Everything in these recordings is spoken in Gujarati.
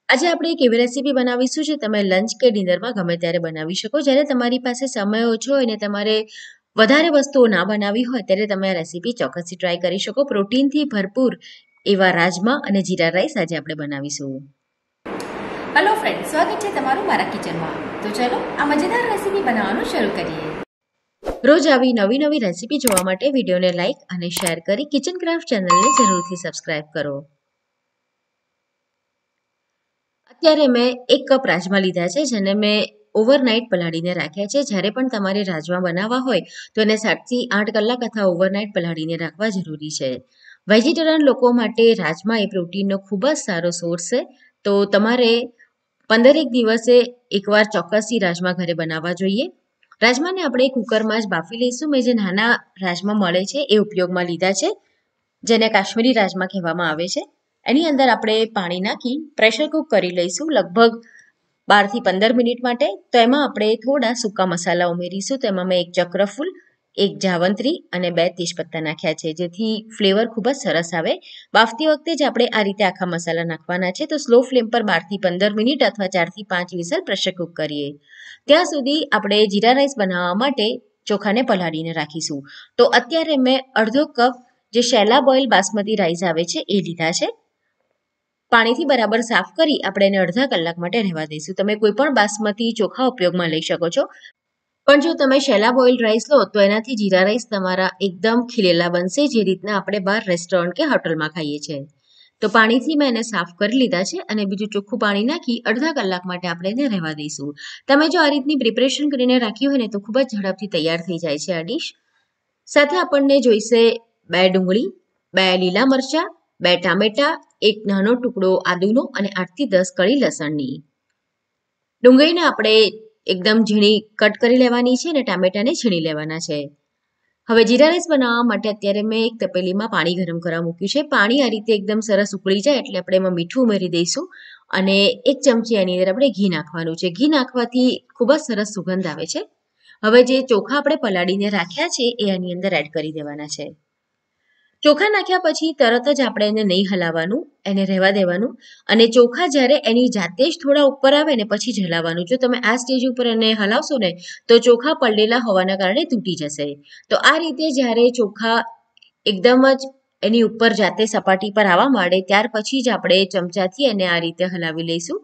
આજે આપણે એક એવી રેસીપી બનાવીશું જે તમે લંચ કે ડિનરમાં ગમે ત્યારે બનાવી શકો. જ્યારે તમારી પાસે સમય ઓછો હોય ને તમારે વધારે વસ્તુઓ ના બનાવી હોય ત્યારે તમે આ રેસીપી ચોક્કસથી ટ્રાય કરી શકો. પ્રોટીનથી ભરપૂર એવા રાજમા અને જીરા રાઈસ આજે આપણે બનાવીશું. હેલો ફ્રેન્ડ, સ્વાગત છે તમારું મારા કિચનમાં. તો ચલો આ મજેદાર રેસીપી બનાવવાનું શરૂ કરીએ. રોજ આવી નવી નવી રેસીપી જોવા માટે વિડીયોને લાઇક અને શેર કરી કિચન ક્રાફ્ટ ચેનલને જરૂરથી સબસ્ક્રાઇબ કરો. અત્યારે મેં 1 કપ રાજમા લીધા છે, જેને મેં ઓવરનાઇટ પલાળીને રાખ્યા છે. જ્યારે પણ તમારે રાજમા બનાવવા હોય તો એને 7 થી 8 કલાક અથવા ઓવરનાઇટ પલાળીને રાખવા જરૂરી છે. વેજીટેરિયન લોકો માટે રાજમા એ પ્રોટીનનો ખૂબ જ સારો સોર્સ છે. તો તમારે 15 દિવસે એકવાર ચોક્કસથી રાજમા ઘરે બનાવવા જોઈએ. રાજમાને આપણે કુકરમાં જ બાફી લઈશું. મેં જે નાના રાજમા મળે છે એ ઉપયોગમાં લીધા છે, જેને કાશ્મીરી રાજમા કહેવામાં આવે છે. એની અંદર આપણે પાણી નાખી પ્રેશર કુક કરી લઈશું લગભગ 12 થી 15 મિનિટ માટે. તો એમાં આપણે થોડા સૂકા મસાલા ઉમેરીશું. તો એમાં મેં 1 ચક્રફૂલ, 1 જાવંત્રી અને 2 તેજપત્તા નાખ્યા છે, જેથી ફ્લેવર ખૂબ જ સરસ આવે. બાફતી વખતે જ આપણે આ રીતે આખા મસાલા નાખવાના છે. તો સ્લો ફ્લેમ પર 12 થી 15 મિનિટ અથવા 4 થી 5 વિસલ પ્રેશર કુક કરીએ. ત્યાં સુધી આપણે જીરા રાઈસ બનાવવા માટે ચોખાને પલાળીને રાખીશું. તો અત્યારે મેં અડધો કપ જે શેલા બોઇલ બાસમતી રાઈસ આવે છે એ લીધા છે. પાણીથી બરાબર સાફ કરી આપણે એને અડધા કલાક માટે રહેવા દઈશું. તમે કોઈ પણ બાસમતી ચોખા ઉપયોગમાં લઈ શકો છો, પણ જો તમે શેલા બોઇલ્ડ રાઈસ લો તો એનાથી જીરા રાઈસ તમારા એકદમ ખીલેલા બનશે, જે રીતના આપણે બહાર રેસ્ટોરન્ટ કે હોટલમાં ખાઈએ છીએ. તો પાણીથી મેં એને સાફ કરી લીધા છે અને બીજું ચોખ્ખું પાણી નાખી અડધા કલાક માટે આપણે એને રહેવા દઈશું. તમે જો આ રીતની પ્રિપરેશન કરીને રાખી હોય ને તો ખૂબ જ ઝડપથી તૈયાર થઈ જાય છે આ ડીશ. સાથે આપણને જોઈશે 2 ડુંગળી, 2 લીલા મરચાં, 2 ટામેટા, 1 નાનો ટુકડો આદુનો અને 8 થી 10 કળી લસણની. ડુંગળીને આપણે એકદમ ઝીણી કટ કરી લેવાની છે અને ટામેટાને છીણી લેવાના છે. હવે જીરા રાઈસ બનાવવા માટે અત્યારે મેં એક તપેલીમાં પાણી ગરમ કરવા મૂક્યું છે. પાણી આ રીતે એકદમ સરસ ઉકળી જાય એટલે આપણે એમાં મીઠું ઉમેરી દઈશું અને 1 ચમચી એની અંદર આપણે ઘી નાખવાનું છે. ઘી નાખવાથી ખૂબ જ સરસ સુગંધ આવે છે. હવે જે ચોખા આપણે પલાળીને રાખ્યા છે એ આની અંદર એડ કરી દેવાના છે. ચોખા નાખ્યા પછી તરત જ આપણે એને નહીં હલાવવાનું, એને રહેવા દેવાનું અને ચોખા જ્યારે એની જાતે જ થોડા ઉપર આવે ને પછી જ હલાવવાનું. જો તમે આ સ્ટેજ ઉપર એને હલાવશો ને તો ચોખા પલળેલા હોવાના કારણે તૂટી જશે. તો આ રીતે જ્યારે ચોખા એકદમ જ એની ઉપર જાતે સપાટી પર આવવા માંડે ત્યાર પછી જ આપણે ચમચાથી એને આ રીતે હલાવી લઈશું.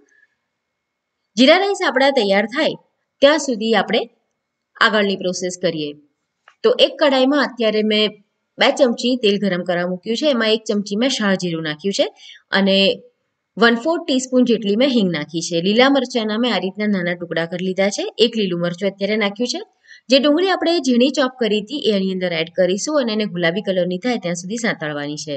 જીરા રાઈસ આપણા તૈયાર થાય ત્યાં સુધી આપણે આગળની પ્રોસેસ કરીએ. તો એક કઢાઈમાં અત્યારે મેં 2 ચમચી તેલ ગરમ કરવા મૂક્યું છે. એમાં 1 ચમચી મેં શાહજીરું નાખ્યું છે અને 1/4 ટીસ્પૂન જેટલી મેં હિંગ નાખી છે. લીલા મરચાંના મેં આ રીતના નાના ટુકડા કરી લીધા છે. 1 લીલું મરચું અત્યારે નાખ્યું છે. જે ડુંગળી આપણે ઝીણી ચોપ કરી હતી એ એની અંદર એડ કરીશું અને એને ગુલાબી કલરની થાય ત્યાં સુધી સાંતળવાની છે.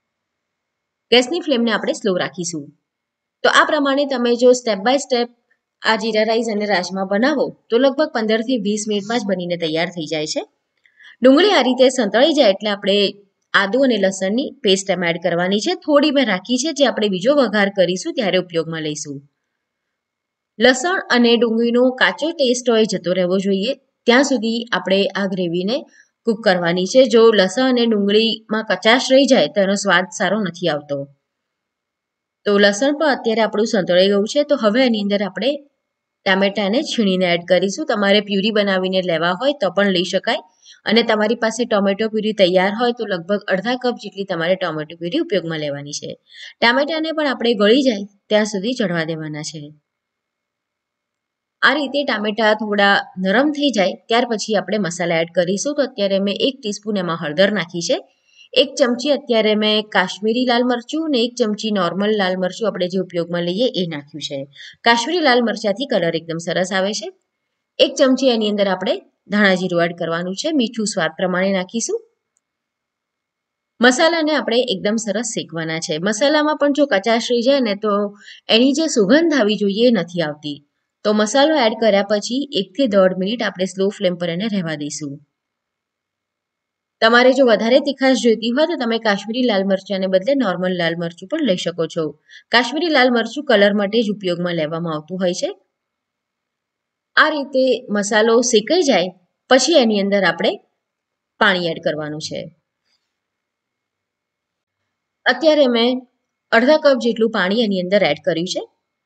ગેસની ફ્લેમને આપણે સ્લો રાખીશું. તો આ પ્રમાણે તમે જો સ્ટેપ બાય સ્ટેપ આ જીરા રાઈસ અને રાજમા બનાવો તો લગભગ 15 થી 20 મિનિટમાં જ બનીને તૈયાર થઈ જાય છે. ડુંગળી આ રીતે સંતળાઈ જાય એટલે આપણે આદુ અને લસણની પેસ્ટ એમાં એડ કરવાની છે. થોડી મેં રાખી છે જે આપણે બીજો વઘાર કરીશું ત્યારે ઉપયોગમાં લઈશું. લસણ અને ડુંગળીનો કાચો ટેસ્ટ હોય જતો રહેવો જોઈએ ત્યાં સુધી આપણે આ ગ્રેવીને કૂક કરવાની છે. જો લસણ અને ડુંગળીમાં કચાશ રહી જાય તો એનો સ્વાદ સારો નથી આવતો. તો લસણ પણ અત્યારે આપણું સંતળાઈ ગયું છે. તો હવે એની અંદર આપણે ટામેટાને છીણીને એડ કરીશું. તમારે પ્યુરી બનાવીને લેવા હોય તો પણ લઈ શકાય અને તમારી પાસે ટોમેટો પ્યુરી તૈયાર હોય તો લગભગ અડધા કપ જેટલી તમારે ટોમેટો પ્યુરી ઉપયોગમાં લેવાની છે. ટામેટાને પણ આપણે ગળી જાય ત્યાં સુધી ચડવા દેવાના છે. આ રીતે ટામેટા થોડા નરમ થઈ જાય ત્યાર પછી આપણે મસાલા એડ કરીશું. તો અત્યારે મેં 1 ટીસ્પૂન એમાં હળદર નાખી છે. 1 ચમચી અત્યારે મેં કાશ્મીરી લાલ મરચું અને 1 ચમચી નોર્મલ લાલ મરચું આપણે જે ઉપયોગમાં લઈએ એ નાખ્યું છે. કાશ્મીરી લાલ મરચાથી કલર એકદમ સરસ આવે છે. 1 ચમચી એની અંદર આપણે ધાણા જીરું એડ કરવાનું છે. મીઠું સ્વાદ પ્રમાણે નાખીશું. મસાલાને આપણે એકદમ સરસ શેકવાના છે. મસાલામાં પણ જો કચાશ રહી જાય ને તો એની જે સુગંધ આવી જોઈએ એ નથી આવતી. તો મસાલો એડ કર્યા પછી 1 થી 1.5 મિનિટ આપણે સ્લો ફ્લેમ પર એને રહેવા દઈશું. તમારે જો વધારે તીખાશ જોઈતી હોય તો તમે કાશ્મીરી લાલ મરચાંને બદલે નોર્મલ લાલ મરચું પણ લઈ શકો છો. કાશ્મીરી લાલ મરચું કલર માટે જ ઉપયોગમાં લેવામાં આવતું હોય છે. આ રીતે મસાલો શેકાઈ જાય પછી એની અંદર આપણે પાણી એડ કરવાનું છે. અત્યારે મેં અડધા કપ જેટલું પાણી એની અંદર એડ કર્યું છે.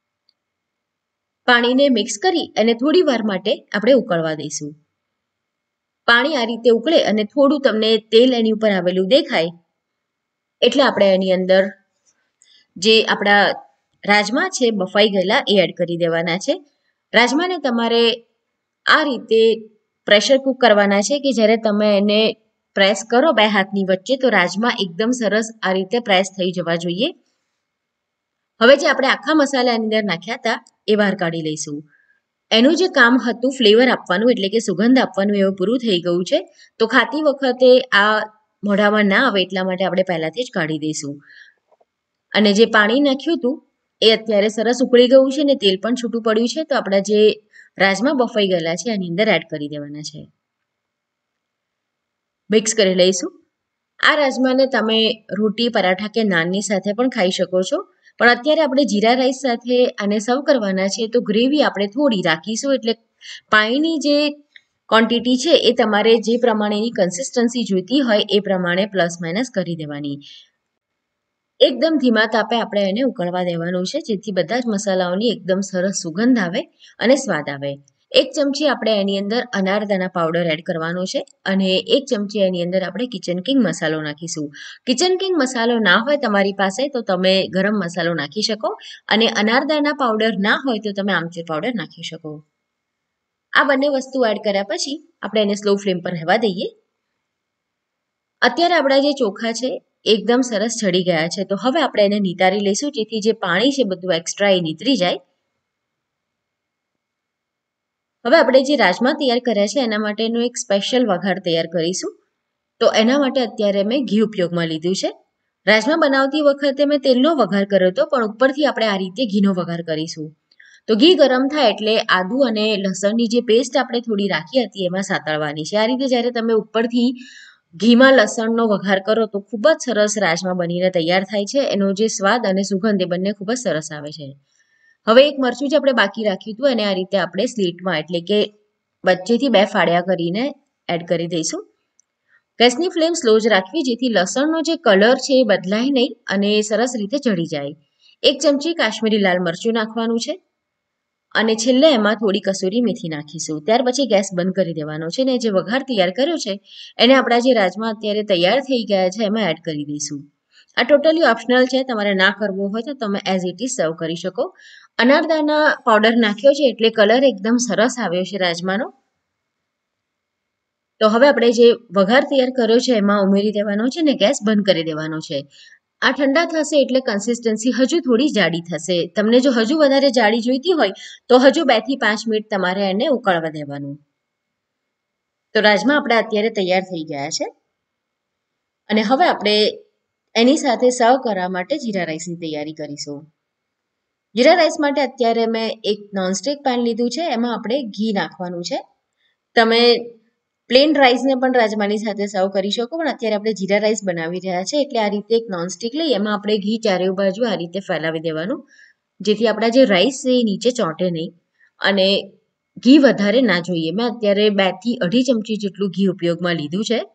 પાણીને મિક્સ કરી અને થોડી વાર માટે આપણે ઉકળવા દઈશું. પાણી આ રીતે ઉકળે અને થોડું તમને તેલ એની ઉપર આવેલું દેખાય એટલે આપણે એની અંદર જે આપણા રાજમા છે બફાઈ ગયેલા એ એડ કરી દેવાના છે. રાજમાને તમારે આ રીતે પ્રેશર કુક કરવાના છે કે જ્યારે તમે એને પ્રેસ કરો બે હાથની વચ્ચે તો રાજમા એકદમ સરસ આ રીતે પ્રેસ થઈ જવા જોઈએ. હવે જે આપણે આખા મસાલા એની અંદર નાખ્યા હતા એ બહાર કાઢી લઈશું. એનું જે કામ હતું ફ્લેવર આપવાનું એટલે કે સુગંધ આપવાનું એવું પૂરું થઈ ગયું છે. તો ખાતી વખતે આ મોઢામાં ના આવે એટલા માટે આપણે પહેલાથી જ કાઢી દઈશું. અને જે પાણી નાખ્યું હતું એ અત્યારે સરસ ઉકળી ગયું છે ને તેલ પણ છૂટું પડ્યું છે. તો આપણા જે રાજમા બફાઈ ગયેલા છે એની અંદર એડ કરી દેવાના છે. મિક્સ કરી લઈશું. આ રાજમાને તમે રોટી પરાઠા કે નાનની સાથે પણ ખાઈ શકો છો. પણ અત્યારે આપણે જીરા રાઈસ સાથે આને સર્વ કરવાના છે તો ગ્રેવી આપણે થોડી રાખીશું. એટલે પાણીની જે ક્વોન્ટિટી છે એ તમારે જે પ્રમાણેની કન્સિસ્ટન્સી જોઈતી હોય એ પ્રમાણે પ્લસ માઇનસ કરી દેવાની. એકદમ ધીમા તાપે આપણે એને ઉકળવા દેવાનું છે જેથી બધા જ મસાલાઓની એકદમ સરસ સુગંધ આવે અને સ્વાદ આવે. 1 ચમચી આપણે એની અંદર અનારદાના પાવડર એડ કરવાનો છે અને 1 ચમચી એની અંદર આપણે કિચન કિંગ મસાલો નાખીશું. કિચન કિંગ મસાલો ના હોય તમારી પાસે તો તમે ગરમ મસાલો નાખી શકો અને અનારદાના પાવડર ના હોય તો તમે આમચૂર પાવડર નાખી શકો. આ બંને વસ્તુ એડ કર્યા પછી આપણે એને સ્લો ફ્લેમ પર રહેવા દઈએ. અત્યારે આપણા જે ચોખા છે એકદમ સરસ ચડી ગયા છે. તો હવે આપણે એને નિતારી લઈશું જેથી જે પાણી છે બધું એક્સ્ટ્રા એ નીતરી જાય. હવે આપણે જે રાજમા તૈયાર કર્યા છે એના માટેનો એક સ્પેશિયલ વઘાર તૈયાર કરીશું. તો એના માટે અત્યારે મેં ઘી ઉપયોગમાં લીધું છે. રાજમા બનાવતી વખતે મેં તેલનો વઘાર કર્યો હતો પણ ઉપરથી આપણે આ રીતે ઘીનો વઘાર કરીશું. તો ઘી ગરમ થાય એટલે આદુ અને લસણની જે પેસ્ટ આપણે થોડી રાખી હતી એમાં સાતળવાની છે. આ રીતે જ્યારે તમે ઉપરથી ઘીમાં લસણનો વઘાર કરો તો ખૂબ જ સરસ રાજમા બનીને તૈયાર થાય છે. એનો જે સ્વાદ અને સુગંધ એ બંને ખૂબ જ સરસ આવે છે. હવે એક મરચું જે આપણે બાકી રાખ્યું હતું એને આ રીતે આપણે સ્લીટમાં એટલે કે વચ્ચેથી 2 ફાળિયા કરીને એડ કરી દઈશું. ગેસની ફ્લેમ સ્લો જ રાખવી જેથી લસણનો જે કલર છે એ બદલાય નહીં અને સરસ રીતે ચડી જાય. 1 ચમચી કાશ્મીરી લાલ મરચું નાખવાનું છે અને છેલ્લે એમાં થોડી કસૂરી મેથી નાખીશું. ત્યાર પછી ગેસ બંધ કરી દેવાનો છે ને જે વઘાર તૈયાર કર્યો છે એને આપણા જે રાજમા અત્યારે તૈયાર થઈ ગયા છે એમાં એડ કરી દઈશું. આ ટોટલી ઓપ્શનલ છે. તમારે ના કરવો હોય તો તમે એઝ ઇટ ઇઝ સર્વ કરી શકો. અનારદાના પાવડર નાખ્યો છે એટલે કલર એકદમ સરસ આવ્યો છે રાજમાનો. તો હવે આપણે જે વઘાર તૈયાર કર્યો છે એમાં ઉમેરી દેવાનો છે ને ગેસ બંધ કરી દેવાનો છે. આ ઠંડા થશે એટલે કન્સિસ્ટન્સી હજુ થોડી જાડી થશે. તમને જો હજુ વધારે જાડી જોઈતી હોય તો હજુ 2 થી 5 મિનિટ તમારે એને ઉકળવા દેવાનું. તો રાજમા આપણા અત્યારે તૈયાર થઈ ગયા છે અને હવે આપણે એની સાથે સર્વ કરવા માટે જીરા રાઈસની તૈયારી કરીશું. જીરા રાઈસ માટે અત્યારે મેં એક નોનસ્ટિક પેન લીધું છે. એમાં આપણે ઘી નાખવાનું છે. તમે પ્લેન રાઈસને પણ રાજમાની સાથે સર્વ કરી શકો પણ અત્યારે આપણે જીરા રાઈસ બનાવી રહ્યા છે એટલે આ રીતે એક નોનસ્ટિક લઈ એમાં આપણે ઘી ચારે બાજુ આ રીતે ફેલાવી દેવાનું જેથી આપણા જે રાઈસ છે એ નીચે ચોંટે નહીં અને ઘી વધારે ના જોઈએ. મેં અત્યારે 2 થી 2.5 ચમચી જેટલું ઘી ઉપયોગમાં લીધું છે.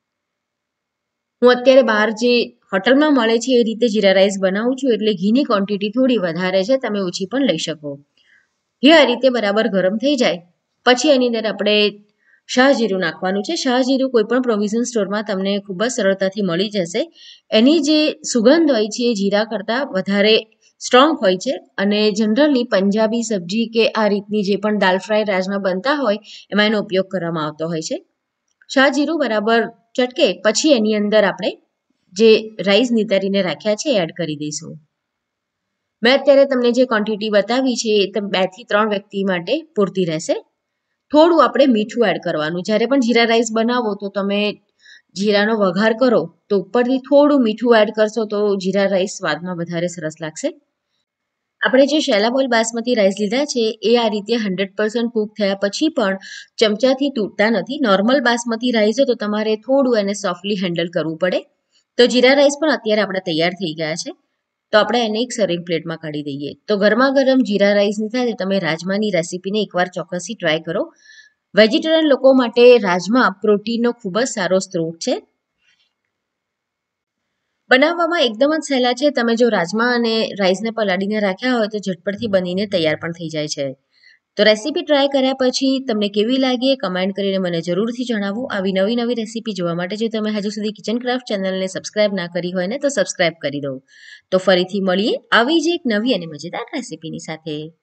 હું અત્યારે બહાર જે હોટલમાં મળે છે એ રીતે જીરા રાઈસ બનાવું છું એટલે ઘીની ક્વોન્ટિટી થોડી વધારે છે. તમે ઓછી પણ લઈ શકો. ઘી આ રીતે બરાબર ગરમ થઈ જાય પછી એની અંદર આપણે શાહજીરું નાખવાનું છે. શાહજીરું કોઈ પણ પ્રોવિઝન સ્ટોરમાં તમને ખૂબ જ સરળતાથી મળી જશે. એની જે સુગંધ હોય છે એ જીરા કરતાં વધારે સ્ટ્રોંગ હોય છે અને જનરલી પંજાબી સબ્જી કે આ રીતની જે પણ દાલ ફ્રાય રાજમા બનતા હોય એમાં એનો ઉપયોગ કરવામાં આવતો હોય છે. શાહજીરું બરાબર ચટકે પછી એની અંદર આપણે જે રાઈસ નિતારીને રાખ્યા છે એડ કરી દઈશું. મેં અત્યારે તમને જે ક્વોન્ટિટી બતાવી છે એ 2 થી 3 વ્યક્તિ માટે પૂરતી રહેશે. થોડું આપણે મીઠું એડ કરવાનું. જ્યારે પણ જીરા રાઈસ બનાવો તો તમે જીરાનો વઘાર કરો તો ઉપરથી થોડું મીઠું એડ કરશો તો જીરા રાઈસ સ્વાદમાં વધારે સરસ લાગશે. આપણે જે શેલા બોઇલ બાસમતી રાઈસ લીધા છે એ આ રીતે 100% કૂક થયા પછી પણ ચમચાથી તૂટતા નથી. નોર્મલ બાસમતી રાઈસ હોય તો તમારે થોડું એને સોફ્ટલી હેન્ડલ કરવું પડે. તો જીરા રાઈસ પણ અત્યારે આપણા તૈયાર થઈ ગયા છે. તો આપણે એને એક સર્વિંગ પ્લેટમાં કાઢી દઈએ. તો ગરમા ગરમ જીરા રાઈસની સાથે તમે રાજમાની રેસીપીને એકવાર ચોક્કસથી ટ્રાય કરો. વેજીટેરિયન લોકો માટે રાજમા પ્રોટીનનો ખૂબ જ સારો સ્ત્રોત છે. બનાવવામાં એકદમ જ સહેલા છે. તમે જો રાજમા અને રાઈસને પલાળીને રાખ્યા હોય તો ઝટપટથી બનીને તૈયાર પણ થઈ જાય છે. તો રેસીપી ટ્રાય કર્યા પછી તમને કેવી લાગી એ કમેન્ટ કરીને મને જરૂરથી જણાવો. આવી નવી નવી રેસીપી જોવા માટે જો તમે હજુ સુધી કિચન ક્રાફ્ટ ચેનલને સબસ્ક્રાઇબ ના કરી હોય ને તો સબસ્ક્રાઇબ કરી દો. તો ફરીથી મળીએ આવી જ એક નવી અને મજેદાર રેસીપીની સાથે.